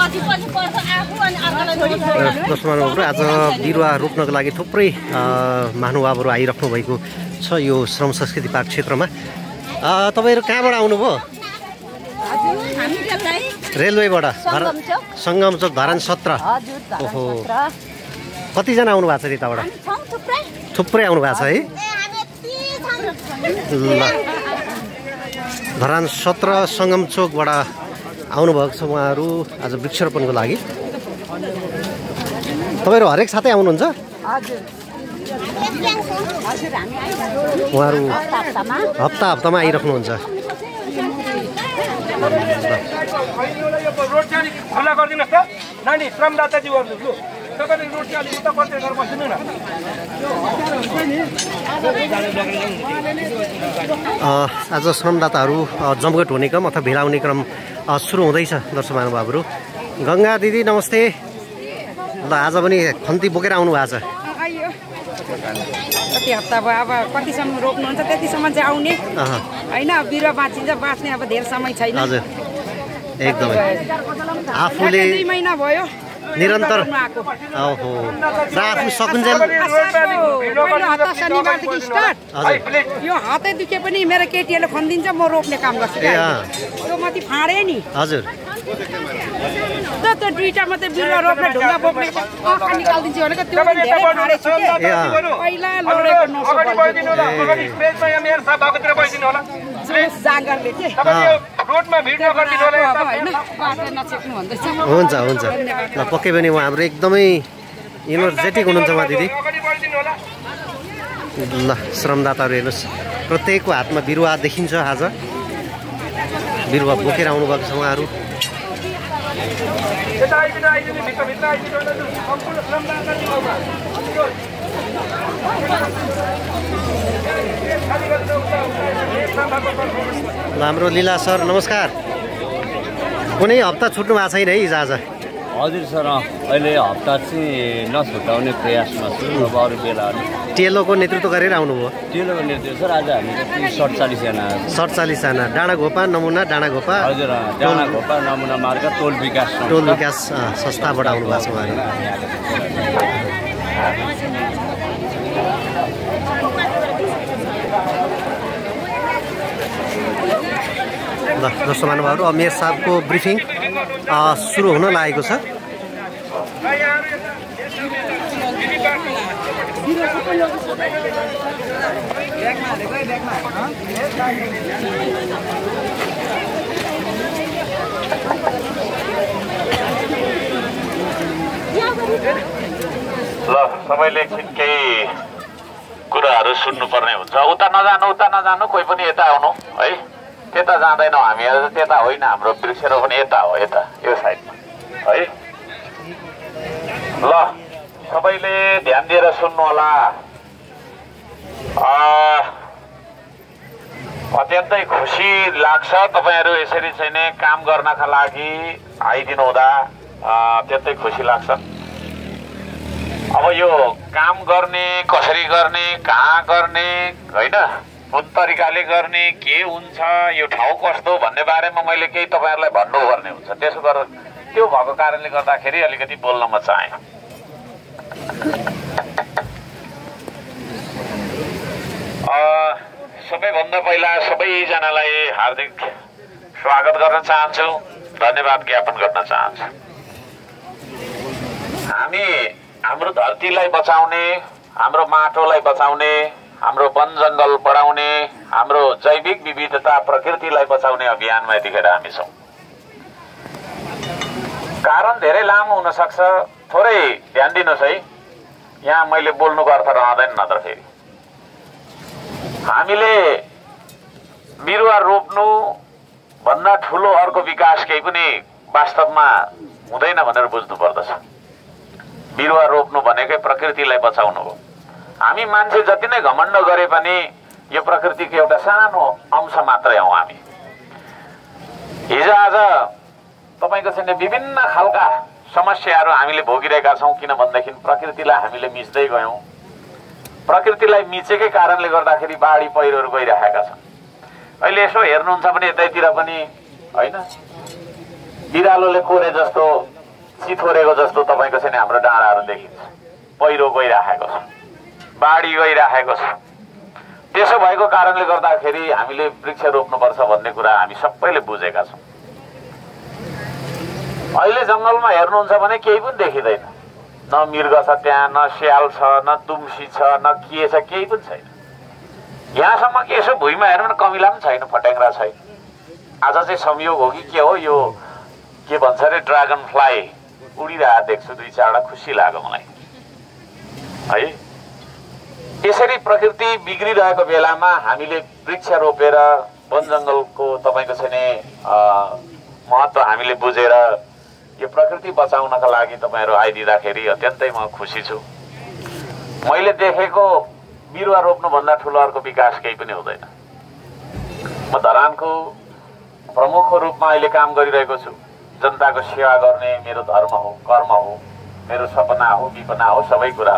आज बिरुवा रोप्नको लागि थुप्रै महानुभावहरू आइराख्नु भएको छ यो श्रम संस्कृति पार्क क्षेत्रमा। तपाईहरु कहाँबाट आउनुभयो? रेलवेबाट संगम चोक धरान 17। ओहो, कतिजना आउनु भएको छ त्यताबाट? थुप्रै आउनु भएको छ है। धरान 17 संगम चोकबाट आउनुभएको छ उहाँहरू आज वृक्षरोपणको लागि। तपाईहरु हरेक साथै आउनुहुन्छ? उहाँहरू हप्ता हप्तामा आइराख्नुहुन्छ। आज श्रमदाताहरू जमघट हुने क्रम अथवा भेला हुने क्रम सुरु हुँदैछ। दर्शक महानुभावहरू, गंगा दिदी नमस्ते। ल आज पनि खन्ती बोकेर आउनु भएको छ। कति हप्ता भयो, अब कतिसम्म रोप्नुहुन्छ त्यतिसम्म चाहिँ आउने हैन। बिरुवा बाँचिन्छ, बाँच्ने अब धेरै समय छैन। हजुर, एकदमै आफूले 2 महिना भयो निरन्तर। ओहो, र आफू सकुन्जेल पहिलो हप्ता शनिबारदेखि स्टार्ट। यो हातै दुखे पनि मेरो केटीहरूले खन्दिन्छ, म रोप्ने काम गर्छु। त्यो माथि फाँडे नि। हजुर, त्यो 2टा मात्रै बिरुवा रोप्ने ढुङ्गा बोक्ने आँखा निकालिदिन्छु भनेको त्यो पनि धेरै फाँडे छु के। पहिला लोडेको जाँगरले के रोडमा भिड नगर्दिनु होला हैन, बाटो नचेक्नु भन्दैछ। हुन्छ हुन्छ, ल पक्कै पनि उहाँहरू एकदमै इनर्जेटिक हुनुहुन्छ उहाँ दिदी। ल श्रमदाताहरू हेर्नुहोस्, प्रत्येकको हातमा बिरुवा देखिन्छ। आज बिरुवा बोकेर आउनुभएको छ उहाँहरू। हाम्रो लीला सर नमस्कार। कुनै हप्ता छुट्नु भएको छैन है हिजो आज? हजुर सर, अहिले हप्ता चाहिँ नछुटाउने प्रयासमा छु। अब अरू बेला टेलोको नेतृत्व गरेर आउनुभयो? टेलोको नेतृत्व सर, आज हामी 47 जना। 47 जना। डाँडाघोपा नमुना डाँडाघोपा। हजुर, डाँडाघोपा नमुना मार्ग टोल विकास संस्थाबाट आउनु भएको छ उहाँहरू। ल दोस्तों महानुभावहरू, मेयर साहबको ब्रिफिङ सुरु हुन लागेको छ। ल सबैले एकछिन केही कुराहरू सुन्नुपर्ने हुन्छ। उता नजानु, कोही पनि यता आउनु है। त्यता जाँदैनौँ हामी, त्यता होइन। हाम्रो वृक्षरोपण यता हो, यता यो साइडमा है। ल सबैले ध्यान दिएर सुन्नु होला। अत्यन्तै खुसी लाग्छ तपाईहरू यसरी चाहिँ नै काम गर्नका लागि आइदिनु हुँदा अत्यन्तै खुसी लाग्छ। अब यो काम गर्ने, कसरी गर्ने, कहाँ गर्ने होइन, कुन तरिकाले गर्ने, के हुन्छ, यो ठाउँ कस्तो भन्ने बारेमा मैले केही तपाईहरुलाई भन्नुपर्ने हुन्छ। त्यसो गरेर त्यो भएको कारणले गर्दाखेरि अलिकति बोल्न म चाहे। सबैभन्दा पहिला सबैजनालाई हार्दिक स्वागत गर्न चाहन्छु, धन्यवाद ज्ञापन गर्न चाहन्छु। हामी हाम्रो धरतीलाई बचाउने, हाम्रो माटोलाई बचाउने, हाम्रो वन जंगल बढाउने, हाम्रो जैविक विविधता प्रकृतिलाई बचाउने अभियानमा यतिखेर हामी छौं। कारण धेरै लामो हुन सक्छ, थोरै ध्यान दिनुस् है। यहाँ मैले बोल्नुको अर्थ रहँदैन नत्र फेरि। हामीले बिरुवा रोप्नु भन्दा ठूलो अर्को विकास केही पनि वास्तवमा हुँदैन भनेर बुझ्नु पर्दछ। बिरुवा रोप्नु भनेकै प्रकृतिलाई बचाउनु हो। हामी मान्छे जति नै घमण्ड गरे पनि यो प्रकृतिको एउटा सानो अंश मात्रै हौ हामी। हिजो आज तपाईको चाहिँ विभिन्न खालका समस्याहरू हामीले भोगिरहेका छौं, किन भन्दाखेरि प्रकृतिलाई हामीले मिच्दै गयौं। प्रकृतिलाई मिचेकै कारणले गर्दाखेरि बाढी पहिरोहरू गइरहेका छन्। अहिले यसो हेर्नुहुन्छ भने यतैतिर पनि हैन बिरालोले कोरे जस्तो चिथोरेको जस्तो तपाईँको चाहिँ हाम्रो डाँडाहरू देखिन्छ। पहिरो गइराखेको छ, बाढी गइराखेको छ। त्यसो भएको कारणले गर्दाखेरि हामीले वृक्ष रोप्नुपर्छ भन्ने कुरा हामी सबैले बुझेका छौँ। अहिले जङ्गलमा हेर्नुहुन्छ भने केही पनि देखिँदैन, न मृग छ त्यहाँ, न स्याल छ, न दुम्सी छ, न के छ, केही पनि छैन। यहाँसम्म कि यसो भुइँमा हेर्नु भने कमिला पनि छैन, फट्याङ्ग्रा छैन। आज चाहिँ संयोग हो कि के हो, यो के भन्छ अरे ड्रागन फ्लाई उडिरहेको देख्छु, 2-4वटा खुसी लाग्यो मलाई है। यसरी प्रकृति बिग्रिरहेको बेलामा हामीले वृक्ष रोपेर वन जङ्गलको तपाईँको चाहिँ महत्त्व हामीले बुझेर यो प्रकृति बचाउनका लागि तपाईँहरू आइदिँदाखेरि अत्यन्तै म खुसी छु। मैले देखेको बिरुवा रोप्नुभन्दा ठुलो अर्को विकास केही पनि हुँदैन। म धरानको प्रमुखको रूपमा अहिले काम गरिरहेको छु। जनताको सेवा गर्ने मेरो धर्म हो, कर्म हो, मेरो सपना हो, विपना हो, सबै कुरा।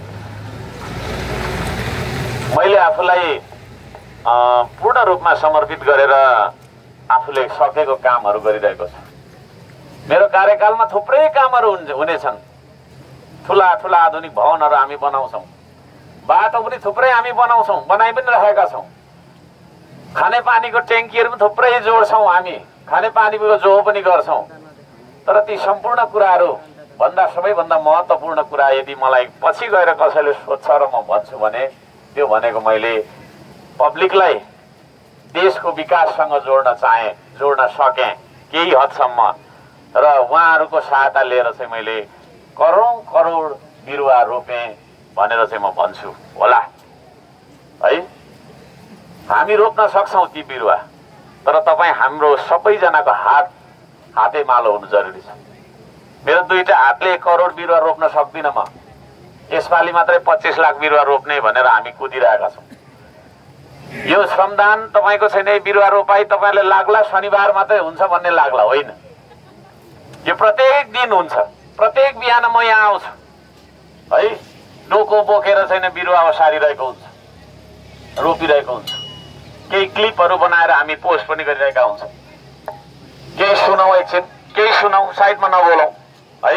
मैले आफूलाई पूर्ण रूपमा समर्पित गरेर आफूले सकेको कामहरू गरिरहेको छु। मेरो कार्यकालमा थुप्रै कामहरू हुनेछन्। ठुला ठुला आधुनिक भवनहरू हामी बनाउँछौँ, बाटो पनि थुप्रै हामी बनाउँछौँ, बनाइ पनि रहेका छौँ। खानेपानीको ट्याङ्कीहरू पनि थुप्रै जोड्छौँ, हामी खानेपानीको जो पनि गर्छौँ। तर ती सम्पूर्ण कुराहरू भन्दा सबैभन्दा महत्त्वपूर्ण कुरा यदि मलाई पछि गएर कसैले सोध्छ र म भन्छु भने त्यो भनेको मैले पब्लिकलाई देशको विकाससँग जोड्न सकेँ केही हदसम्म, र उहाँहरूको सहायता लिएर चाहिँ मैले करोड करोड बिरुवा रोपेँ भनेर चाहिँ म भन्छु होला है। हामी रोप्न सक्छौँ ती बिरुवा, तर तपाईँ हाम्रो सबैजनाको हातेमालो हुनु जरुरी छ। मेरो 2टा हातले 1 करोड बिरुवा रोप्न सक्दिनँ म। यसपालि मात्रै 25 लाख बिरुवा रोप्ने भनेर हामी कुदिरहेका छौँ। यो श्रमदान तपाईँको छैन, बिरुवा रोपाई तपाईँले लाग्ला शनिबार मात्रै हुन्छ भन्ने लाग्ला होइन। यो प्रत्येक दिन हुन्छ। प्रत्येक बिहान म यहाँ आउँछु है, डोको बोकेर छैन बिरुवा ओसारिरहेको हुन्छ, रोपिरहेको हुन्छ। केही क्लिपहरू बनाएर हामी पोस्ट पनि गरिरहेका हुन्छौँ। केही सुनौ, एकछिन केही सुनौ, साइडमा नबोलौँ है।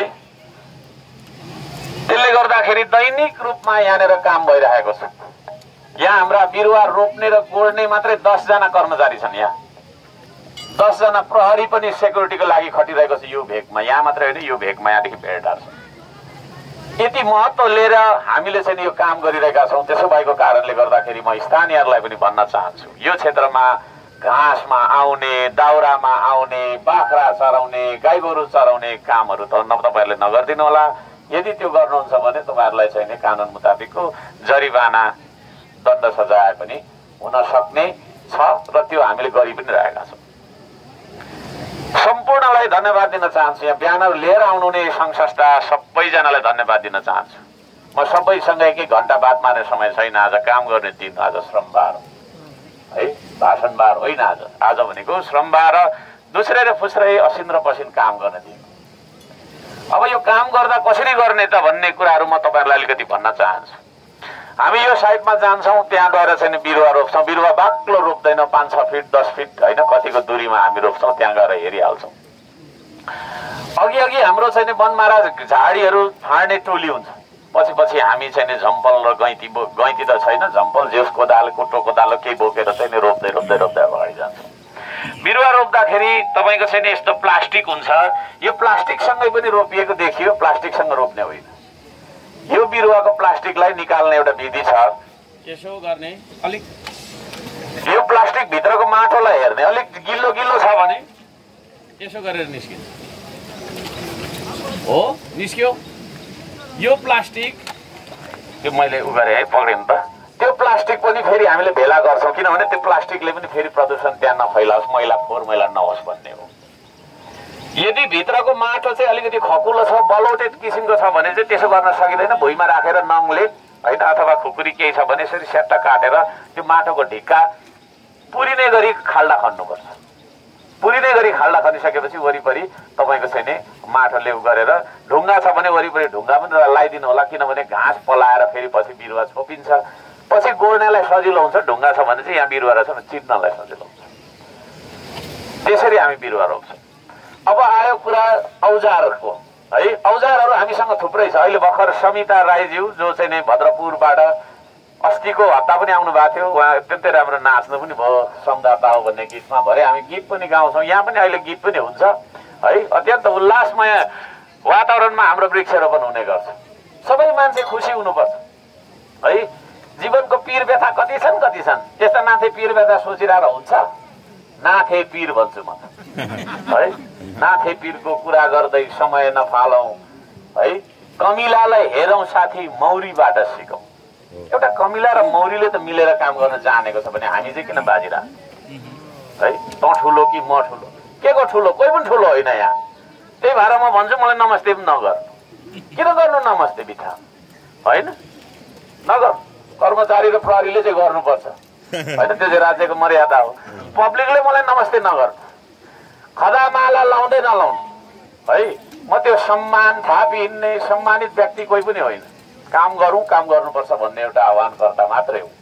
त्यसले गर्दाखेरि दैनिक रूपमा यहाँनिर काम भइरहेको छ। यहाँ हाम्रा बिरुवा रोप्ने र गोड्ने मात्रै 10 जना कर्मचारी छन्। यहाँ 10 जना प्रहरी पनि सेक्युरिटीको लागि खटिरहेको छ यो भेगमा। यहाँ मात्रै होइन, यो भेगमा यहाँदेखि भेटदार छ। यति महत्त्व लिएर हामीले चाहिँ यो काम गरिरहेका छौँ। त्यसो भएको कारणले गर्दाखेरि म स्थानीयहरूलाई पनि भन्न चाहन्छु, यो क्षेत्रमा घाँसमा आउने, दाउरामा आउने, बाख्रा चराउने, गाई गोरु चराउने कामहरू त तपाईँहरूले नगरिदिनु होला। यदि त्यो गर्नुहुन्छ भने तपाईँहरूलाई चाहिँ कानुन मुताबिकको जरिवाना, दण्ड सजाय पनि हुन सक्ने छ, र त्यो हामीले गरि पनि रहेका छौँ। सम्पूर्णलाई धन्यवाद दिन चाहन्छु। यहाँ ब्यानर लिएर आउनुहुने सङ्घ संस्था सबैजनालाई धन्यवाद दिन चाहन्छु। म सबैसँग 1 घन्टा बात मार्ने समय छैन। आज काम गर्ने दिन, आज श्रमबार है, भाषणबार होइन। आज भनेको श्रमबार, दुस्रे फुस्रै असिन र पसिन काम गर्ने दिन। अब यो काम गर्दा कसरी गर्ने त भन्ने कुराहरू म तपाईँहरूलाई अलिकति भन्न चाहन्छु। हामी यो साइडमा जान्छौँ, त्यहाँ गएर चाहिँ बिरुवा रोप्छौँ। बिरुवा बाक्लो रोप्दैनौँ, 5-6 फिट 10 फिट होइन, कतिको दूरीमा हामी रोप्छौँ, त्यहाँ गएर हेरिहाल्छौँ। अघि हाम्रो चाहिँ वनमारा झाडीहरू फाड्ने टोली हुन्छ, पछि हामी चाहिँ झम्पल र गैँती त छैन, झम्पल झेउस कोदालो कुटो कोदालो केही बोकेर चाहिँ रोप्दै अगाडि जान्छौँ। बिरुवा रोप्दाखेरि तपाईँको चाहिँ यस्तो प्लास्टिक हुन्छ, यो प्लास्टिकसँगै पनि रोपिएको देखियो, प्लास्टिकसँग रोप्ने होइन। यो बिरुवाको प्लास्टिकलाई निकाल्ने एउटा विधि छ। यसो गर्ने, अलिक यो प्लास्टिक भित्रको माटोलाई हेर्ने, अलिक गिल्लो छ भने यसो गरेर निस्किन्छ। हो निस्क्यो यो प्लास्टिक, त्यो मैले उ गरेँ है, पक्रेँ नि त। त्यो प्लास्टिक पनि फेरि हामीले भेला गर्छौँ, किनभने त्यो प्लास्टिकले पनि फेरि प्रदूषण त्यहाँ नफैलाओस्, फोहोर मैला नहोस् भन्ने हो। यदि भित्रको माटो चाहिँ अलिकति खकुलो छ, बलौटे किसिमको छ भने चाहिँ त्यसो गर्न सकिँदैन। भुइँमा राखेर नङले होइन, अथवा खुकुरी केही छ भने यसरी स्याट्टा काटेर त्यो माटोको ढिक्का पुरिने गरी खाल्डा खन्नुपर्छ। पुरिने गरी खाल्डा खनिसकेपछि वरिपरि तपाईँको चाहिँ नि माटोले उ गरेर, ढुङ्गा छ भने वरिपरि ढुङ्गा पनि लगाइदिनु होला, किनभने घाँस पलाएर फेरि पछि बिरुवा छोपिन्छ, पछि गोड्नेलाई सजिलो हुन्छ। ढुङ्गा छ भने चाहिँ यहाँ बिरुवा रहेछ भने चिन्नलाई सजिलो हुन्छ। त्यसरी हामी बिरुवा रोप्छौँ। अब आयो कुरा औजारको है। औजारहरू हामीसँग थुप्रै छ। अहिले भर्खर समिता राईज्यू जो चाहिँ नै भद्रपुरबाट अस्तिको हप्ता पनि आउनु भएको थियो, उहाँ अत्यन्तै राम्रो नाच्नु पनि भयो सम्दाता हो भन्ने गीतमा। भरे हामी गीत पनि गाउँछौँ, यहाँ पनि अहिले गीत पनि हुन्छ है। अत्यन्त उल्लासमय वातावरणमा हाम्रो वृक्षारोपण हुने गर्छ। सबै मान्छे खुसी हुनुपर्छ है। जीवनको पीर व्यथा कति छन् कति छन्, यस्ता नाथे पीर व्यथा सोचिरहेर हुन्छ। नाथे पीर भन्छु म है। नाथे पीरको कुरा गर्दै समय नफालौँ है। कमिलालाई हेरौँ साथी मौरीबाट सिकौँ। एउटा कमिला र मौरीले त मिलेर काम गर्न जानेको छ भने हामी चाहिँ किन बाजिरह है। तँ ठुलो कि म ठुलो, के को ठुलो? कोही पनि ठुलो होइन यहाँ। त्यही भएर म भन्छु मलाई नमस्ते पनि नगर। किन गर्नु नमस्ते बिथा होइन? नगर। कर्मचारी र प्रहरीले चाहिँ गर्नुपर्छ होइन, त्यो चाहिँ राज्यको मर्यादा हो। पब्लिकले मलाई नमस्ते नगर। खदामाला लाउँदै नलाउनु है। म त्यो सम्मान थापी हिँड्ने सम्मानित व्यक्ति कोही पनि होइन। काम गरौँ, काम गर्नुपर्छ भन्ने एउटा आह्वानकर्ता मात्रै हो।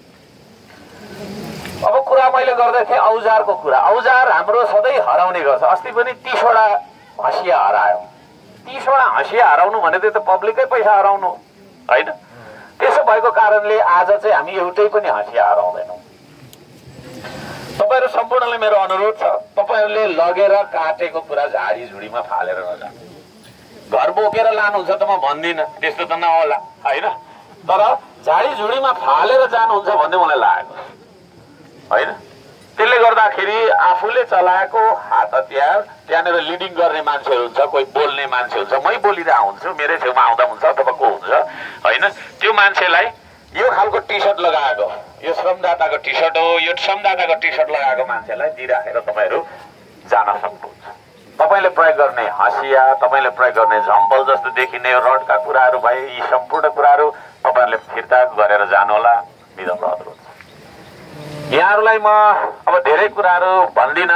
अब कुरा मैले गर्दै थिएँ औजारको कुरा। औजार हाम्रो सधैँ हराउने गर्छ। अस्ति पनि 30वटा हँसिया हरायो। 30वटा हँसिया हराउनु भनेको त पब्लिकै पैसा हराउनु होइन। त्यसो भएको कारणले आज चाहिँ हामी एउटै पनि हँसिया हराउँदैनौँ। तपाईँहरू सम्पूर्णलाई मेरो अनुरोध छ, तपाईँहरूले लगेर काटेको कुरा झाडी झुडीमा फालेर नजानु। घर बोकेर लानुहुन्छ त म भन्दिनँ, त्यस्तो त नहोला होइन। तर झाडी झुडीमा फालेर जानुहुन्छ भन्ने मलाई लागेको होइन। त्यसले गर्दाखेरि आफूले चलाएको हात हतियार त्यहाँनिर लिडिङ गर्ने मान्छेहरू हुन्छ, कोही बोल्ने मान्छे हुन्छ। मै बोलिरहेको हुन्छु, मेरै छेउमा आउँदा हुन्छ अथवा को हुन्छ होइन। त्यो मान्छेलाई यो खालको टी सर्ट लगाएको, यो श्रमदाताको टी सर्ट हो, यो श्रमदाताको टी सर्ट लगाएको मान्छेलाई दिइराखेर तपाईँहरू जान सक्नुहुन्छ। तपाईँले प्रयोग गर्ने हँसिया, तपाईँले प्रयोग गर्ने झम्पल जस्तो देखिने रडका कुराहरू भए, यी सम्पूर्ण कुराहरू तपाईँहरूले फिर्ता गरेर जानुहोला, विनम्र अनुरोध छ। यहाँहरूलाई म अब धेरै कुराहरू भन्दिनँ।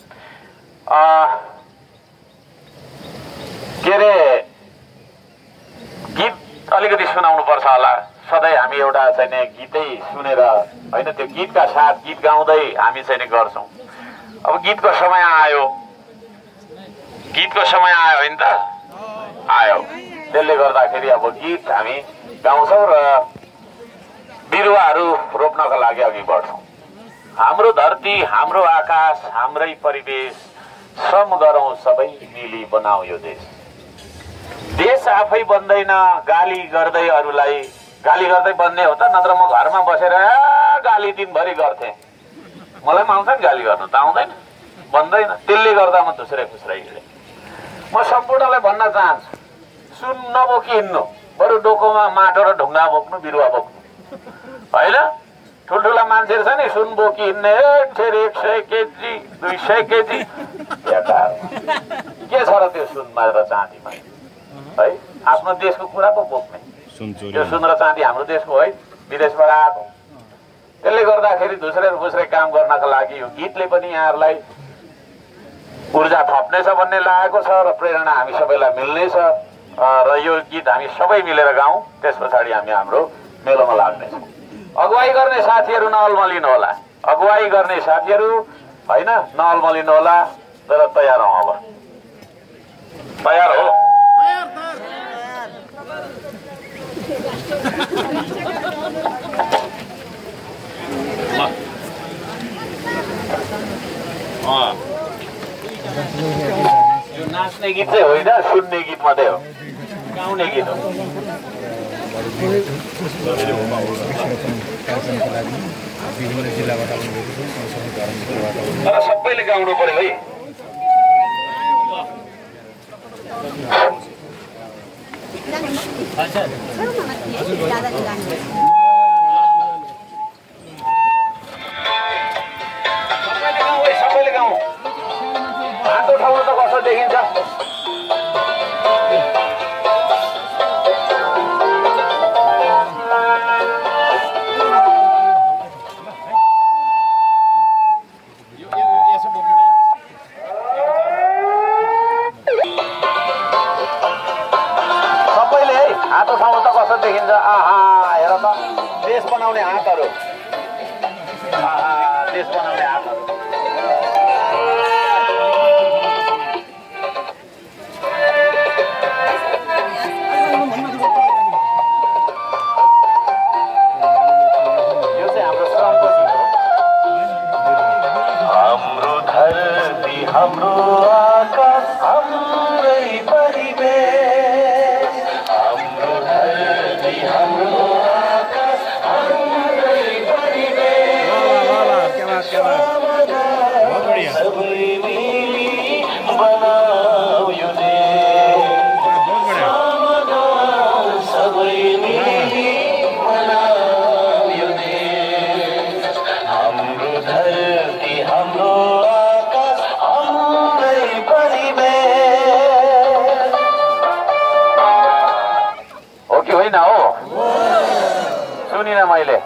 के अरे गीत अलिकति सुनाउनु पर्छ होला। सधैँ हामी एउटा चाहिँ नि गीतै सुनेर होइन, त्यो गीतका साथ गीत गाउँदै हामी चाहिँ नि गर्छौँ। अब गीतको समय आयो, गीतको समय आयो होइन त? आयो। त्यसले गर्दाखेरि अब गीत हामी गाउँछौँ र बिरुवाहरू रोप्नका लागि अघि बढ्छौँ। हाम्रो धरती, हाम्रो आकाश, हाम्रै परिवेश, श्रम गरौँ सबै मिली बनाऊ यो देश। देश आफै बन्दैन गाली गर्दै अरूलाई। गाली गर्दै बन्ने हो त, नत्र म घरमा बसेर गाली दिनभरि गर्थेँ। मलाई पनि आउँछ नि गाली गर्नु, त आउँदैन, बन्दैन। त्यसले गर्दा म धुस्रे खुस्रै हिँडेँ। म सम्पूर्णलाई भन्न चाहन्छु, सुन नबोकी हिँड्नु, बरु डोकोमा माटो र ढुङ्गा बोक्नु, बिरुवा बोक्नु होइन। ठुल्ठुला मान्छेहरू छ नि सुन बोकी हिँड्ने, फेरि 100 केजी 200 केजी के छ र त्यो सुनमा र चाँदीमा है। आफ्नो देशको कुरा पो बोक्ने। यो सुन र चाँदी हाम्रो देशको है, विदेशबाट आएको। त्यसले गर्दाखेरि धुस्रे फुस्रे काम गर्नका लागि यो गीतले पनि यहाँहरूलाई ऊर्जा थप्नेछ भन्ने लागेको छ र प्रेरणा हामी सबैलाई मिल्नेछ। र यो गीत हामी सबै मिलेर गाउँ, त्यस पछाडि हामी हाम्रो मेलोमा लाग्नेछौँ। अगुवाई गर्ने साथीहरू नअल्मलिनु होला, अगुवाई गर्ने साथीहरू होइन नअल्मलिनु होला। तर तयार हौँ, अब तयार हो। यो नाच्ने गीत चाहिँ होइन, सुन्ने गीत मात्रै हो, गाउने गीत हो। तर सबैले गाउनु पर्यो है। सबैले गाउँ। हात उठाउनु त कसो देखिन्छ? हात उठाउनु त कसो देखिन्छ? आहा हेर त, देश बनाउने हातहरू, देश बनाउने हातहरू। सुनिन हो सुनिन मैले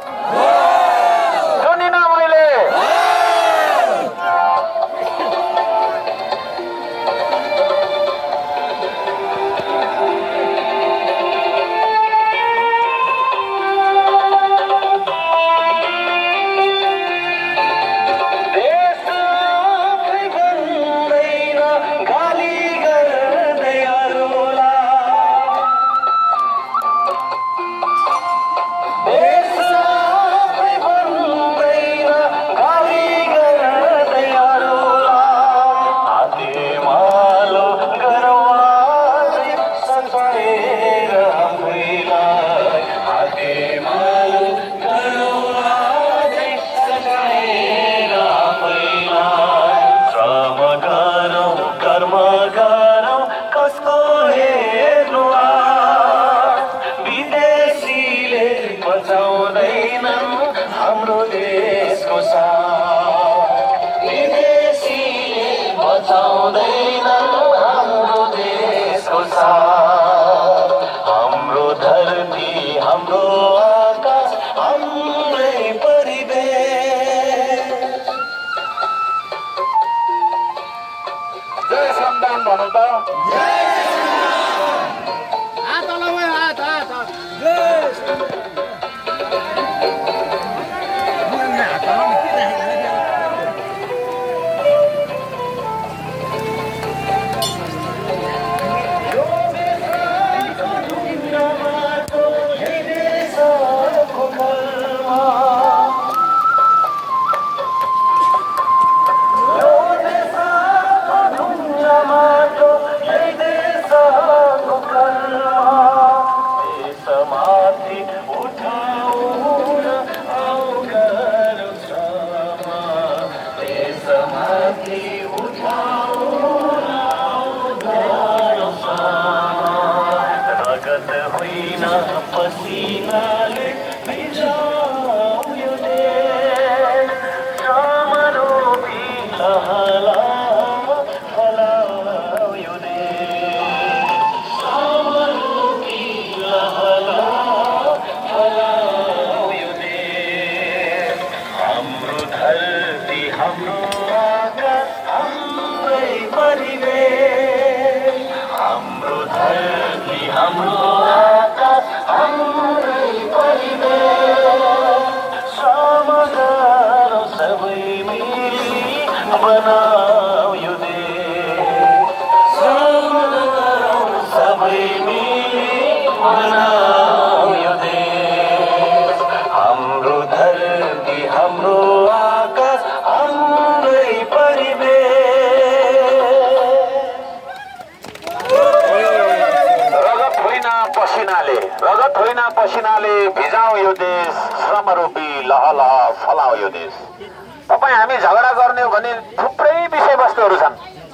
पसिनाले भिजाऊ यो देश श्रमरूपी लहलह फलाऊ यो देश। तपाईँ हामी झगडा गर्ने हो भने थुप्रै विषयवस्तुहरू छन्।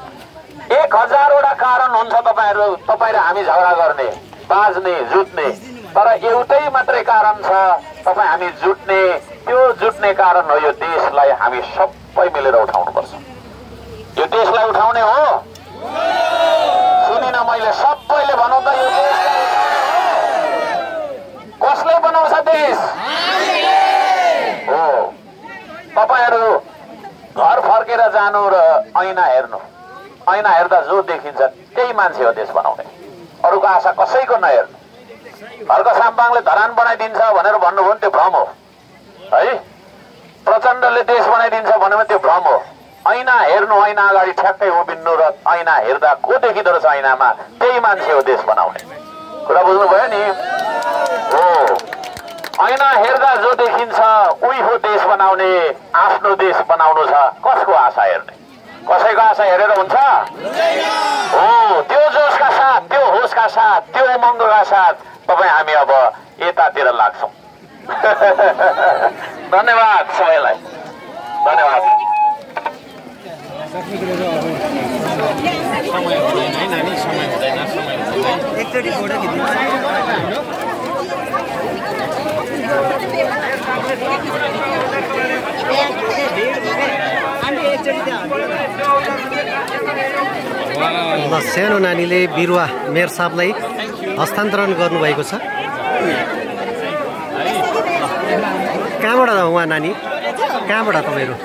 1000 वटा कारण हुन्छ तपाईँ र हामी झगडा गर्ने, बाँच्ने, जुट्ने। तर एउटै मात्रै कारण छ तपाईँ हामी जुट्ने। त्यो जुट्ने कारण हो यो देशलाई हामी सबै मिलेर उठाउनुपर्छ। यो देशलाई उठाउने हो। सुनिन मैले सबैले भनौँ त यो देश कसले बनाउँछ देश हो। तपाईहरु घर फर्केर जानु र ऐना हेर्नु, ऐना हेर्दा जो देखिन्छ त्यही मान्छे हो देश बनाउने। अरूको आशा कसैको नहेर्नु। हर्क साम्पाङले धरान बनाइदिन्छ भनेर भन्नुभयो त्यो भ्रम हो है। प्रचण्डले देश बनाइदिन्छ भन्यो भने त्यो भ्रम हो। ऐना हेर्नु, ऐना अगाडि ठ्याक्कै उभिन्नु र ऐना हेर्दा को देखिदो रहेछ ऐनामा त्यही मान्छे हो देश बनाउने। कुरा बुझ्नुभयो नि हो। ऐना हेर्दा जो देखिन्छ उही हो देश बनाउने। आफ्नो देश बनाउनु छ, कसको आशा हेर्ने? कसैको आशा हेरेर हुन्छ हो। त्यो जोशका साथ, त्यो होसका साथ, त्यो उमङ्गका साथ तपाईँ हामी अब यतातिर लाग्छौँ। धन्यवाद सबैलाई, धन्यवाद। सानो नानीले बिरुवा मेयर साहबलाई हस्तान्तरण गर्नुभएको छ। कहाँबाट उहाँ नानी कहाँबाट तपाईँहरू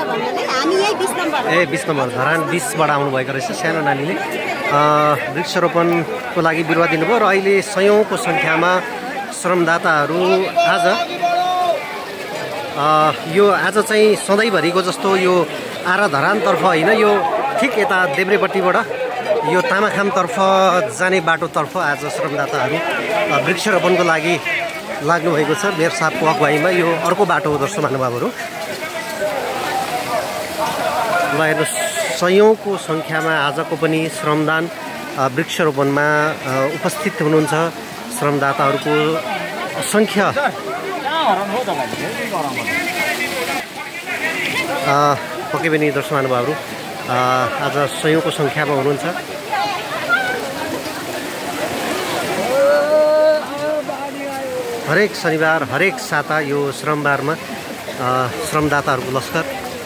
ए 20 नम्बर धरान 20बाट आउनुभएको रहेछ सानो नानीले वृक्षरोपणको लागि बिरुवा दिनुभयो र अहिले सयौँको सङ्ख्यामा श्रमदाताहरू आज चाहिँ सधैँभरिको जस्तो यो आरा धरानतर्फ होइन यो ठिक यता देब्रेपट्टिबाट यो तामाखामतर्फ जाने बाटोतर्फ आज श्रमदाताहरू वृक्षरोपणको लागि लाग्नुभएको छ। मेयर साहबको अगुवाईमा यो अर्को बाटो हो दर्शक महानुभावहरू। ल हेर्नुहोस् सयौँको सङ्ख्यामा आजको पनि श्रमदान वृक्षरोपणमा उपस्थित हुनुहुन्छ। श्रमदाताहरूको असङ्ख्य पक्कै पनि दर्शक महानुभावहरू आज सयौँको सङ्ख्यामा हुनुहुन्छ। हरेक शनिबार हरेक साता यो श्रमबारमा श्रमदाताहरूको लस्कर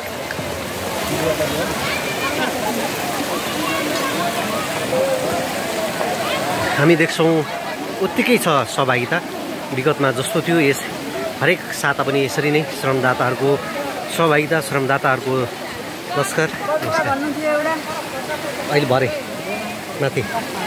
हामी देख्छौँ उत्तिकै छ सहभागिता। विगतमा जस्तो थियो यस हरेक साता पनि यसरी नै श्रमदाताहरूको सहभागिता श्रमदाताहरूको लस्कर। अहिले भरे माथि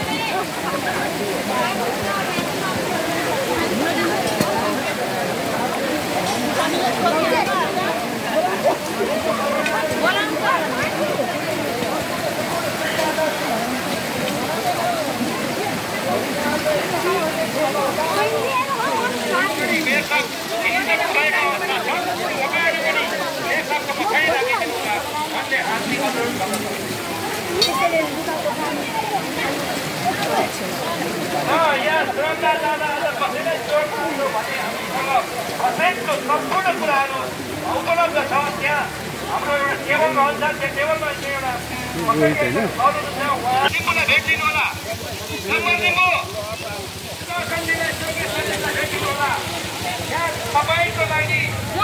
सम्पूर्ण कुराहरू उपलब्ध छ। त्यहाँ हाम्रो एउटा टेबल रहन्छ, त्यो टेबलमा चाहिँ एउटा भेट दिनु होला। तपाईँको लागि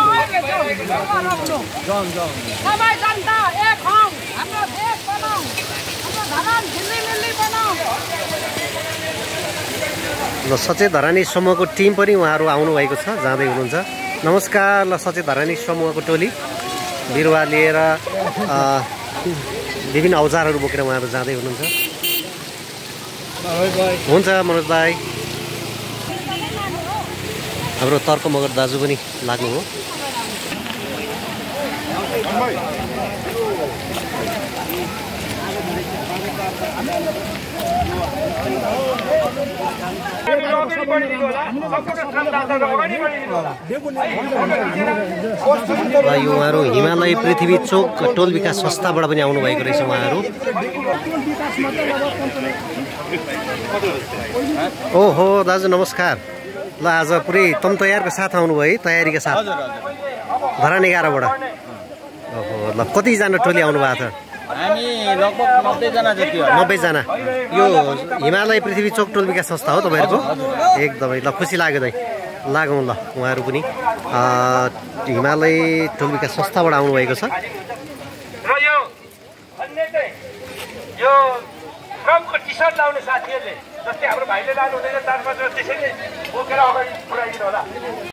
सबै जनता एक हौँ, हाम्रो देश बनाऊ, हाम्रो धरान झिल्ली बनाऊ। ल सचेत धरानी समूहको टिम पनि उहाँहरू आउनुभएको छ, जाँदै हुनुहुन्छ। नमस्कार। ल सचेत धरानी समूहको टोली बिरुवा लिएर विभिन्न औजारहरू बोकेर उहाँहरू जाँदै हुनुहुन्छ। हुन्छ मनोज भाइ। हाम्रो तर्क मगर दाजु पनि लाग्नु हो। यो उहाँहरू हिमालय पृथ्वी चोक टोल विकास संस्थाबाट पनि आउनुभएको रहेछ उहाँहरू। ओहो दाजु नमस्कार। ल आज पुरै तम तयारको साथ आउनुभयो है, तयारीका साथ धरान 11बाट। ओहो ल कतिजना टोली आउनु भएको छ? हामी लगभग 90 जना जति हो। 90 जना। यो हिमालय पृथ्वी चोक टोल विकास संस्था हो तपाईँहरूको? एकदमै ल खुसी लाग्यो दाइ, लागौँ ल। उहाँहरू पनि हिमालय टोल विकास संस्थाबाट आउनुभएको छ। र यो ट्रम्पको टी सर्ट लाउने साथीहरूले जस्तै हाम्रो भाइले लानुहुँदैन त्यसैले बोकेर अगाडि पुऱ्याइदिनु होला।